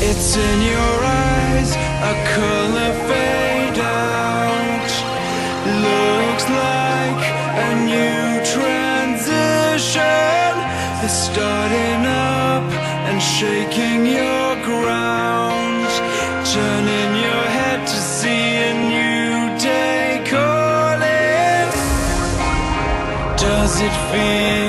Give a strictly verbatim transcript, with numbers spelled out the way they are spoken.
It's in your eyes, a color fade out. Looks like a new transition. It's starting up and shaking your ground, turning your head to see a new day calling. Does it feel